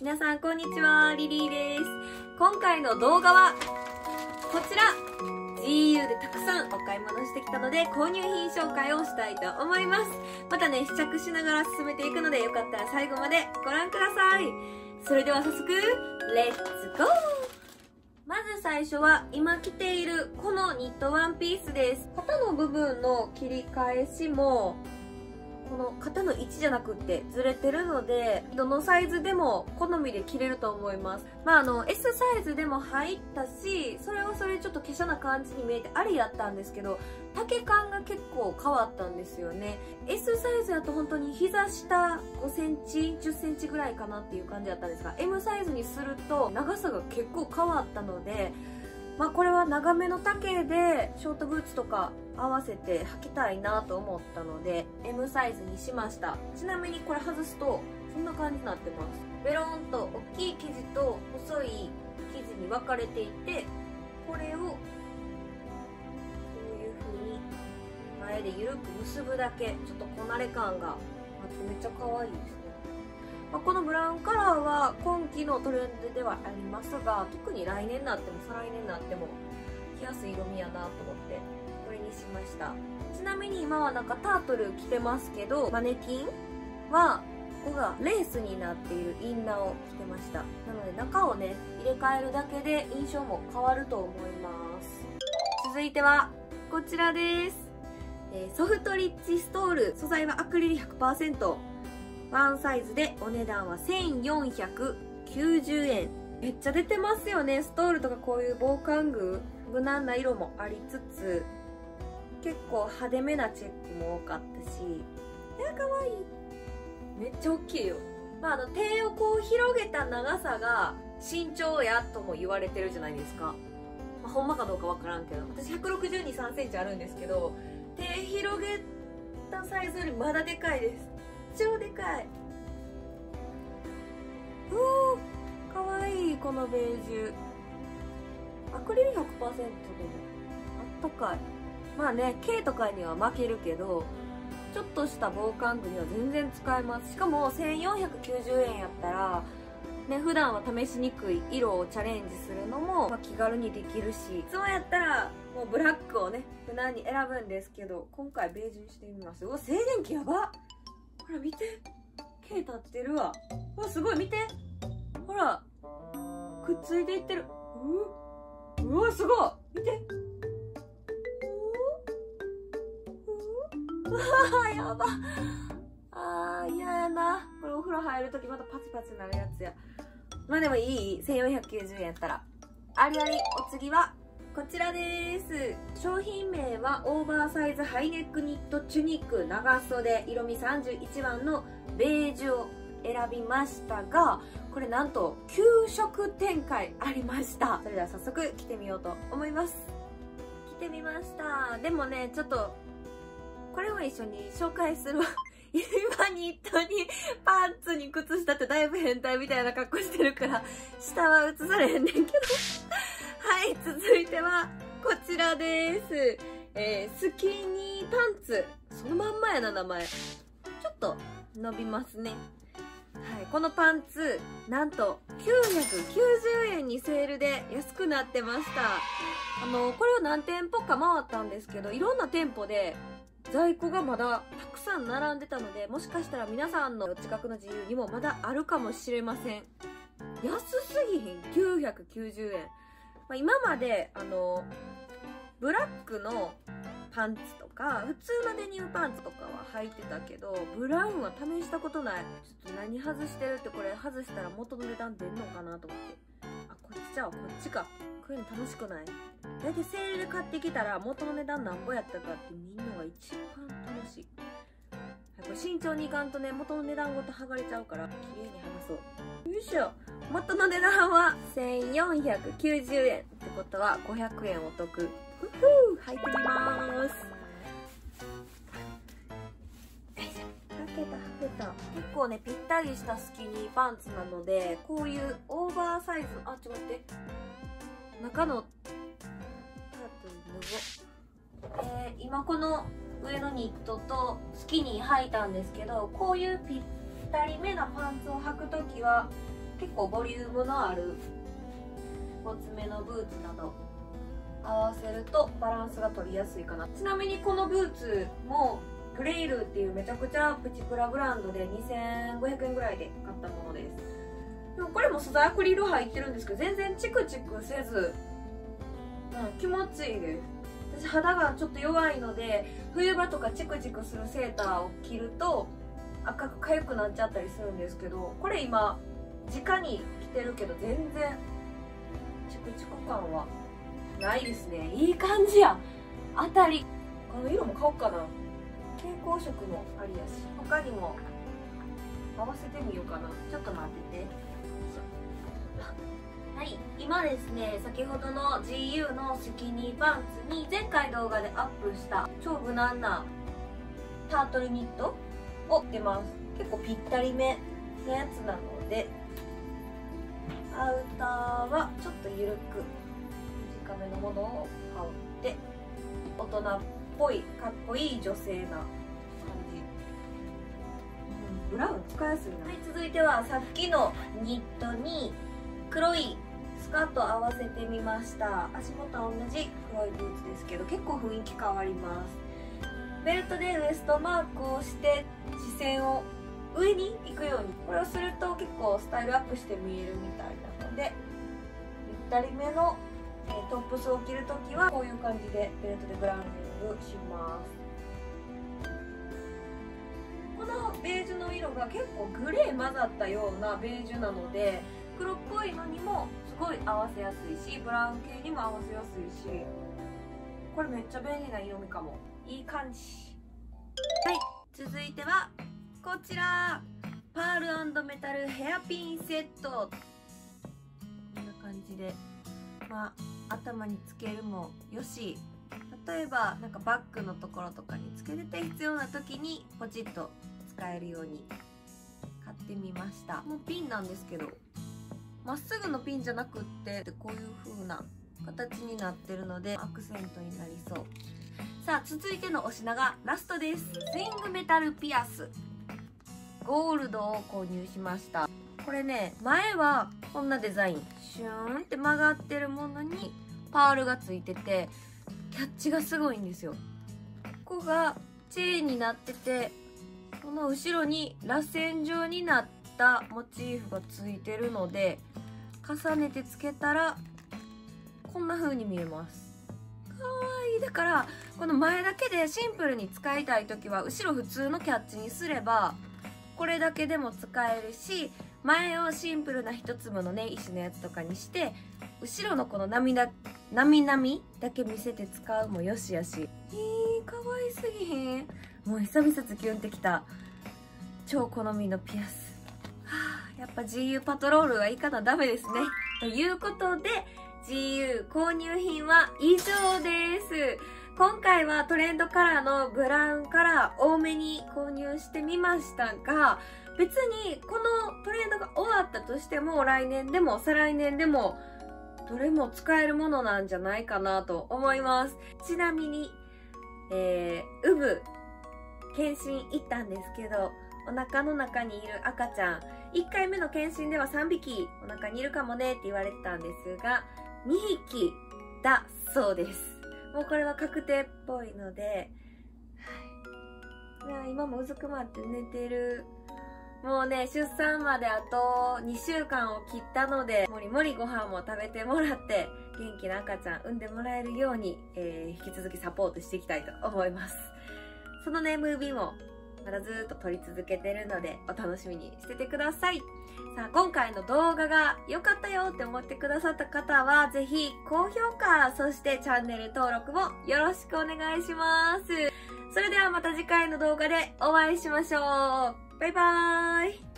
皆さんこんにちは、リリーです。今回の動画はこちら GU でたくさんお買い物してきたので購入品紹介をしたいと思います。またね、試着しながら進めていくのでよかったら最後までご覧ください。それでは早速レッツゴー。まず最初は今着ているこのニットワンピースです。肩の部分の切り返しもこの肩の位置じゃなくってずれてるので、どのサイズでも好みで着れると思います。S サイズでも入ったし、それはそれちょっと華奢な感じに見えてありやったんですけど、丈感が結構変わったんですよね。S サイズだと本当に膝下5センチ、10センチぐらいかなっていう感じだったんですが、M サイズにすると長さが結構変わったので、これは長めの丈でショートブーツとか合わせて履きたいなと思ったので M サイズにしました。ちなみにこれ外すとそんな感じになってます。ベロンと大きい生地と細い生地に分かれていて、これをこういう風に前で緩く結ぶだけ、ちょっとこなれ感があってめっちゃ可愛いですね。このブラウンカラーは今季のトレンドではありますが、特に来年になっても再来年になっても着やすい色味やなと思ってこれにしました。ちなみに今はなんかタートル着てますけど、マネキンはここがレースになっているインナーを着てました。なので中をね入れ替えるだけで印象も変わると思います。続いてはこちらです。ソフトリッチストール、素材はアクリル 100%、ワンサイズでお値段は1490円。めっちゃ出てますよね。ストールとかこういう防寒具、無難な色もありつつ、結構派手めなチェックも多かったし、かわいい。めっちゃ大きいよ。手をこう広げた長さが身長やとも言われてるじゃないですか。ほんまかどうかわからんけど、私162、3センチあるんですけど、手広げたサイズよりまだでかいです。超でかい。かわいい。このベージュアクリル 100% でもあったかい。K とかには負けるけど、ちょっとした防寒具には全然使えます。しかも1490円やったらね、普段は試しにくい色をチャレンジするのも気軽にできるし、いつもやったらもうブラックをね無難に選ぶんですけど、今回ベージュにしてみます。静電気やばっ。ほら見て、毛立ってるわ。すごい見て、ほらくっついていってる。うわすごい見て。やば。嫌やな。これお風呂入るときまたパチパチなるやつや。でもいい。1490円やったらありあり。お次はこちらです。商品名はオーバーサイズハイネックニットチュニック長袖、色味31番のベージュを選びましたが、これなんと9色展開ありました。それでは早速着てみようと思います。着てみました。でもね、ちょっとこれも一緒に紹介するわ。今ニットにパンツに靴下ってだいぶ変態みたいな格好してるから下は映されへんねんけどはい、続いてはこちらです。スキニーパンツ。そのまんまやな、名前。ちょっと伸びますね。はい、このパンツなんと990円にセールで安くなってました。これを何店舗か回ったんですけど、いろんな店舗で在庫がまだたくさん並んでたので、もしかしたら皆さんの近くの自由にもまだあるかもしれません。安すぎひん990円。今までブラックのパンツとか普通のデニムパンツとかは履いてたけど、ブラウンは試したことない。ちょっと何外してるって、これ外したら元の値段出んのかなと思って、こっちじゃあこっちか。こういうの楽しくない？だいたいセールで買ってきたら元の値段なんぼやったかって見るのが一番楽しい。これ慎重にいかんとね、元の値段ごと剥がれちゃうから綺麗に剥がそう。よいしょ。元の値段は1490円ってことは500円お得。ふふー、履いてみまーす。履けた。結構ね、ぴったりしたスキニーパンツなので、こういうオーバーサイズ、ちょっと待って、中の今この上のニットとスキニー履いたんですけど、こういうぴったりめなパンツを履くときは結構ボリュームのあるごつめのブーツなど合わせるとバランスが取りやすいかな。ちなみにこのブーツもグレイルっていうめちゃくちゃプチプラブランドで2500円ぐらいで買ったものです。でもこれも素材アクリル入ってるんですけど全然チクチクせず、気持ちいいです。私肌がちょっと弱いので冬場とかチクチクするセーターを着ると赤く痒くなっちゃったりするんですけど、これ今直に着てるけど全然チクチク感はないですね。いい感じや。当たり。この色も買おうかな。蛍光色もありやし、他にも合わせてみようかな。ちょっと待ってて。はい、今ですね、先ほどの GU のスキニーパンツに前回動画でアップした超無難なタートルニットを着てます。結構ぴったりめのやつなので、アウターはちょっと緩く短めのものを羽織って大人っぽいかっこいい女性な感じ、ブラウン使いやすいな。はい、続いてはさっきのニットに黒いスカート合わせてみました。足元は同じ黒いブーツですけど結構雰囲気変わります。ベルトでウエストマークをして視線を上に行くように、これをすると結構スタイルアップして見えるみたいなので、ぴったりめのトップスを着るときはこういう感じでベルトでブランディングします。このベージュの色が結構グレー混ざったようなベージュなので、黒っぽいのにもすごい合わせやすいし、ブラウン系にも合わせやすいし、これめっちゃ便利な色味かも。いい感じ。はい、続いてはこちら、パール&メタルヘアピンセット。こんな感じで、頭につけるもよし、例えばなんかバッグのところとかにつけてて必要な時にポチッと使えるように買ってみました。もうピンなんですけど、まっすぐのピンじゃなくってこういう風な形になってるのでアクセントになりそう。さあ、続いてのお品がラストです。スイングメタルピアスゴールドを購入しました。これね、前はこんなデザイン、シューンって曲がってるものにパールがついててキャッチがすごいんですよ。ここがチェーンになってて、その後ろに螺旋状になったモチーフがついてるので、重ねてつけたらこんな風に見えます。かわいい。だからこの前だけでシンプルに使いたい時は後ろ普通のキャッチにすればこれだけでも使えるし、前をシンプルな一粒のね石のやつとかにして後ろのこのなみなみだけ見せて使うもよしやし、かわいすぎへん？もう久々ズキュンってきた超好みのピアス。やっぱ GU パトロールはいかなダメですね。ということで GU 購入品は以上です。今回はトレンドカラーのブラウンカラー多めに購入してみましたが、別にこのトレンドが終わったとしても来年でも再来年でもどれも使えるものなんじゃないかなと思います。ちなみに、ウブ検診行ったんですけど、お腹の中にいる赤ちゃん、1回目の検診では3匹お腹にいるかもねって言われてたんですが、2匹だそうです。もうこれは確定っぽいので、今もうずくまって寝てる。もうね、出産まであと2週間を切ったので、もりもりご飯も食べてもらって、元気な赤ちゃん産んでもらえるように、引き続きサポートしていきたいと思います。そのね、ムービーもまだずっと撮り続けてるので、お楽しみにしててください。さあ、今回の動画が良かったよって思ってくださった方は、ぜひ高評価、そしてチャンネル登録もよろしくお願いします。それではまた次回の動画でお会いしましょう。バイバーイ。